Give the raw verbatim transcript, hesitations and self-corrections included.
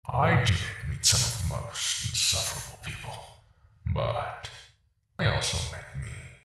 I did meet some of the most insufferable people, but I also